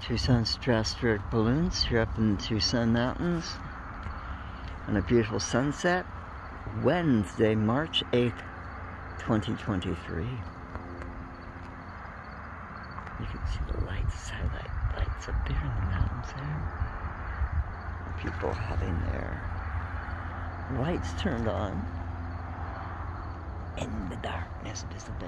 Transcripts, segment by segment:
Tucson stratospheric balloons here up in the Tucson Mountains on a beautiful sunset, Wednesday, March 8th, 2023. You can see the lights, satellite lights up there in the mountains there. People having their lights turned on in the darkness visible.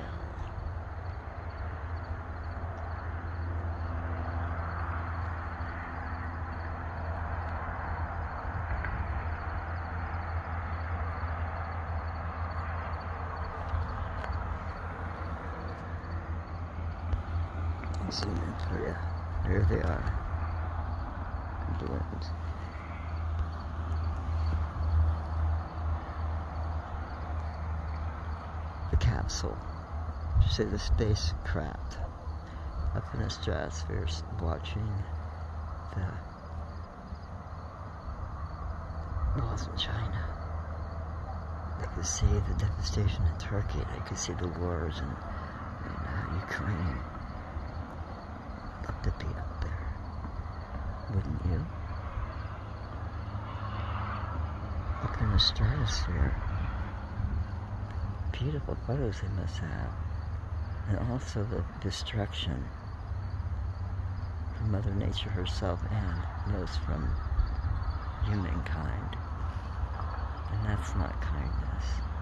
Zoom in for you. There they are. Balloons. The capsule. Say the spacecraft up in the stratosphere watching the walls in China. They could see the devastation in Turkey. They could see the wars in Ukraine. Love to be up there, wouldn't you? Up in the stratosphere. Beautiful photos they must have. And also the destruction from Mother Nature herself and those from humankind. And that's not kindness.